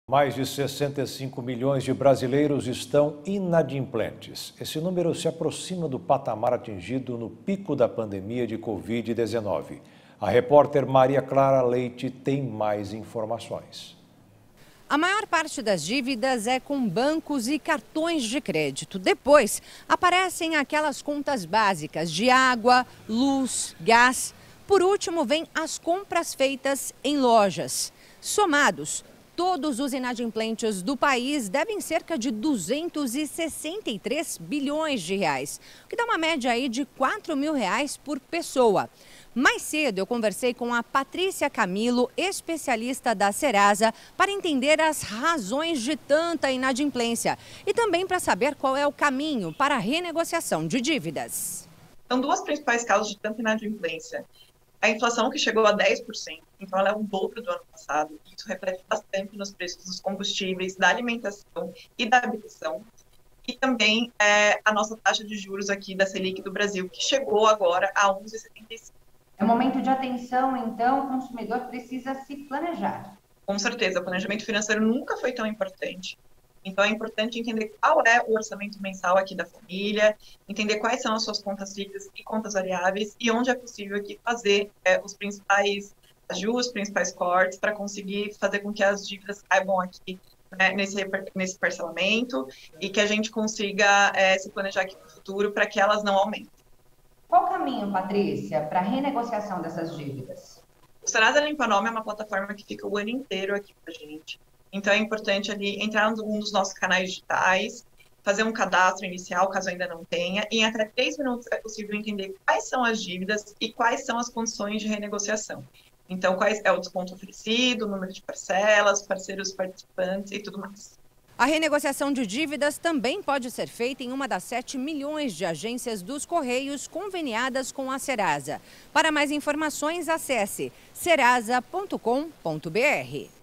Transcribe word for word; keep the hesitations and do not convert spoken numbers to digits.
Mais de sessenta e cinco milhões de brasileiros estão inadimplentes. Esse número se aproxima do patamar atingido no pico da pandemia de covid dezenove. A repórter Maria Clara Leite tem mais informações. A maior parte das dívidas é com bancos e cartões de crédito. Depois, aparecem aquelas contas básicas de água, luz, gás. Por último, vêm as compras feitas em lojas. Somados, todos os inadimplentes do país devem cerca de duzentos e sessenta e três bilhões de reais, o que dá uma média aí de quatro mil reais por pessoa. Mais cedo eu conversei com a Patrícia Camilo, especialista da Serasa, para entender as razões de tanta inadimplência e também para saber qual é o caminho para a renegociação de dívidas. São duas principais causas de tanta inadimplência. A inflação, que chegou a dez por cento, então ela é o dobro do ano passado. Isso reflete bastante nos preços dos combustíveis, da alimentação e da habitação. E também é, a nossa taxa de juros aqui da Selic do Brasil, que chegou agora a onze vírgula setenta e cinco. É um momento de atenção, então, o consumidor precisa se planejar. Com certeza, o planejamento financeiro nunca foi tão importante. Então, é importante entender qual é o orçamento mensal aqui da família, entender quais são as suas contas fixas e contas variáveis e onde é possível aqui fazer é, os principais ajustes, os principais cortes para conseguir fazer com que as dívidas caibam aqui né, nesse, nesse parcelamento e que a gente consiga é, se planejar aqui para o futuro para que elas não aumentem. Qual o caminho, Patrícia, para a renegociação dessas dívidas? O Serasa Limpa Nome é uma plataforma que fica o ano inteiro aqui para a gente. Então, é importante ali entrar em um dos nossos canais digitais, fazer um cadastro inicial, caso ainda não tenha, e em até três minutos é possível entender quais são as dívidas e quais são as condições de renegociação. Então, quais é o desconto oferecido, o número de parcelas, parceiros participantes e tudo mais. A renegociação de dívidas também pode ser feita em uma das sete milhões de agências dos Correios conveniadas com a Serasa. Para mais informações, acesse serasa ponto com ponto br.